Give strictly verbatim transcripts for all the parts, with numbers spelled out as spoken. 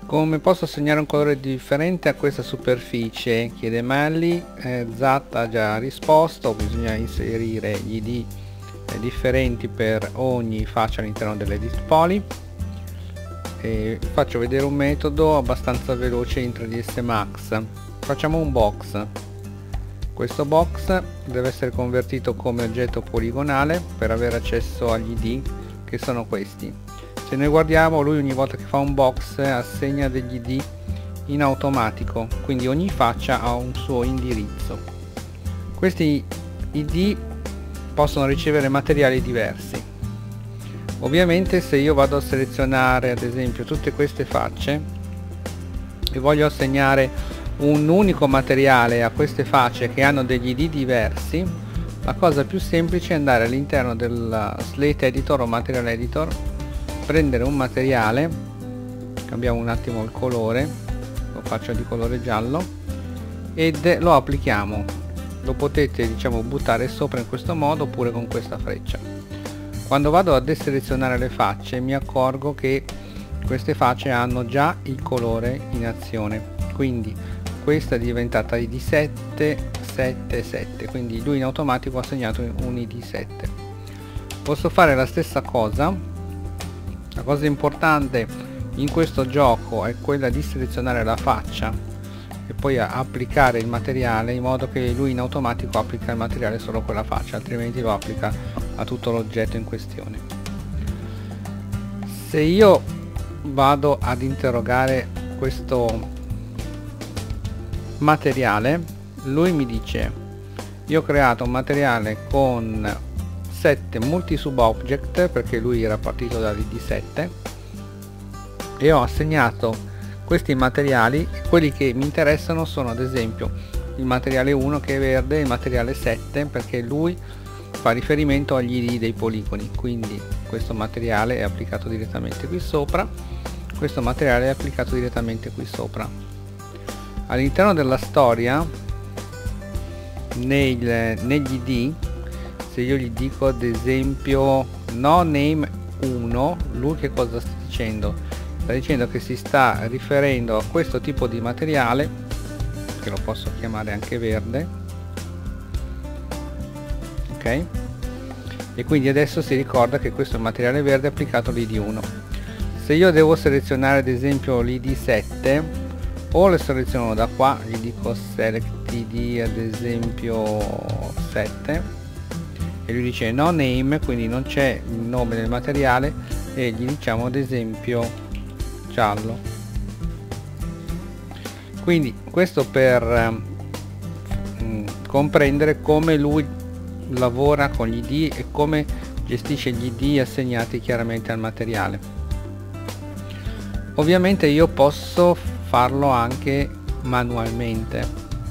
Come posso assegnare un colore differente a questa superficie? Chiede Melli. eh, Zat ha già risposto, bisogna inserire gli I D eh, differenti per ogni faccia all'interno dell'edit poly. E faccio vedere un metodo abbastanza veloce in tre D S Max. Facciamo un box. Questo box deve essere convertito come oggetto poligonale per avere accesso agli I D, che sono questi. Se noi guardiamo, lui ogni volta che fa un box assegna degli I D in automatico, quindi ogni faccia ha un suo indirizzo. Questi I D possono ricevere materiali diversi. Ovviamente se io vado a selezionare ad esempio tutte queste facce e voglio assegnare un unico materiale a queste facce che hanno degli I D diversi, la cosa più semplice è andare all'interno del Slate Editor o Material Editor, prendere un materiale, cambiamo un attimo il colore, lo faccio di colore giallo ed lo applichiamo. Lo potete diciamo buttare sopra in questo modo oppure con questa freccia. Quando vado a deselezionare le facce mi accorgo che queste facce hanno già il colore in azione, quindi questa è diventata I D sette sette sette, quindi lui in automatico ha segnato un I D sette. Posso fare la stessa cosa. La cosa importante in questo gioco è quella di selezionare la faccia e poi applicare il materiale in modo che lui in automatico applica il materiale solo a quella faccia, altrimenti lo applica a tutto l'oggetto in questione. Se io vado ad interrogare questo materiale, lui mi dice: io ho creato un materiale con sette multi sub object, perché lui era partito dall'I D sette, e ho assegnato questi materiali. Quelli che mi interessano sono ad esempio il materiale uno che è verde e il materiale sette perché lui fa riferimento agli I D dei poligoni, quindi questo materiale è applicato direttamente qui sopra, questo materiale è applicato direttamente qui sopra. All'interno della storia, nei, negli I D, se io gli dico ad esempio no name uno, lui che cosa sta dicendo? Sta dicendo che si sta riferendo a questo tipo di materiale, che lo posso chiamare anche verde, ok? E quindi adesso si ricorda che questo è il materiale verde applicato all'I D uno. Se io devo selezionare ad esempio l'I D sette, o le seleziono da qua, gli dico select I D ad esempio sette, e lui dice no name, quindi non c'è il nome del materiale, e gli diciamo ad esempio giallo. Quindi questo per um, comprendere come lui lavora con gli I D e come gestisce gli I D assegnati chiaramente al materiale. Ovviamente io posso farlo anche manualmente.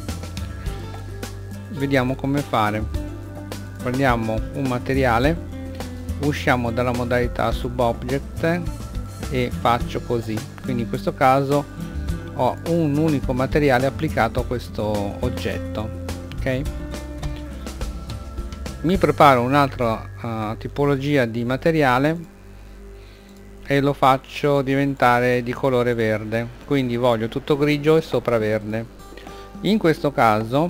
Vediamo come fare. Prendiamo un materiale, usciamo dalla modalità sub object e faccio così, quindi in questo caso ho un unico materiale applicato a questo oggetto, ok? Mi preparo un'altra uh, tipologia di materiale e lo faccio diventare di colore verde, quindi voglio tutto grigio e sopra verde. In questo caso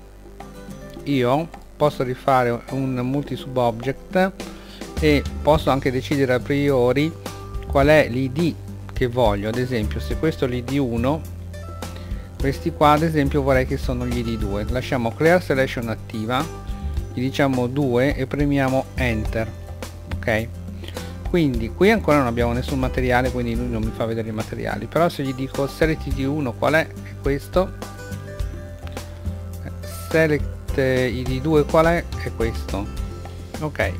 io posso rifare un multi sub object e posso anche decidere a priori qual è l'I D che voglio. Ad esempio, se questo è l'I D uno, questi qua ad esempio vorrei che sono gli I D due. Lasciamo clear selection attiva, gli diciamo due e premiamo enter, ok? Quindi qui ancora non abbiamo nessun materiale, quindi lui non mi fa vedere i materiali, però se gli dico select I D uno qual è, è questo, select I D due qual è, è questo, ok.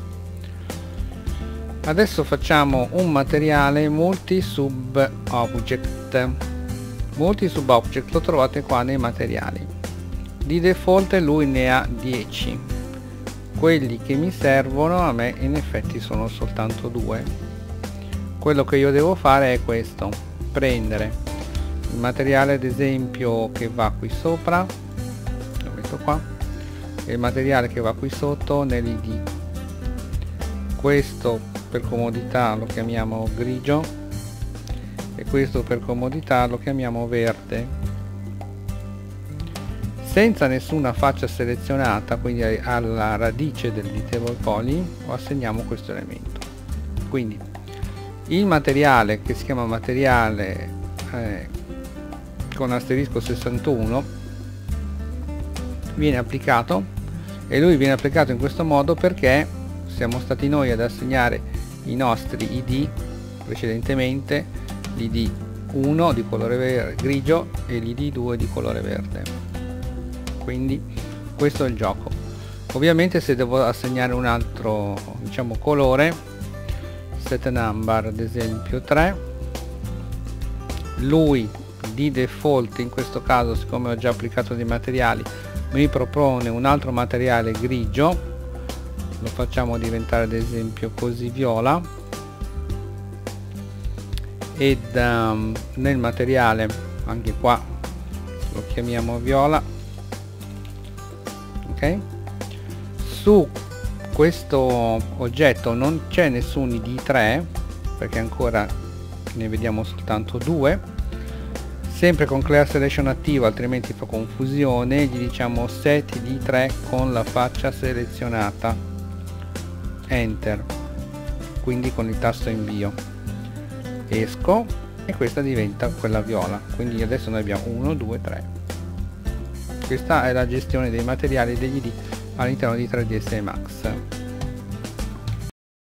Adesso facciamo un materiale multi sub object. Multi sub object lo trovate qua nei materiali. Di default lui ne ha dieci, quelli che mi servono a me in effetti sono soltanto due. Quello che io devo fare è questo: prendere il materiale ad esempio che va qui sopra, lo metto qua, e il materiale che va qui sotto nell'I D. Questo per comodità lo chiamiamo grigio e questo per comodità lo chiamiamo verde. Senza nessuna faccia selezionata, quindi alla radice del Editable Poly, assegniamo questo elemento. Quindi il materiale, che si chiama materiale eh, con asterisco sessantuno, viene applicato, e lui viene applicato in questo modo perché siamo stati noi ad assegnare i nostri I D precedentemente, l'I D uno di colore verde, grigio, e l'I D due di colore verde. Quindi questo è il gioco. Ovviamente se devo assegnare un altro, diciamo, colore, set number ad esempio tre, lui di default in questo caso, siccome ho già applicato dei materiali, mi propone un altro materiale grigio, lo facciamo diventare ad esempio così viola, ed um, nel materiale anche qua lo chiamiamo viola. Ok, su questo oggetto non c'è nessun I D tre perché ancora ne vediamo soltanto due, sempre con Clear Selection attivo, altrimenti fa confusione. Gli diciamo set I D tre con la faccia selezionata, enter, quindi con il tasto invio, esco e questa diventa quella viola. Quindi adesso noi abbiamo uno, due, tre. Questa è la gestione dei materiali e degli I D all'interno di tre D S E Max.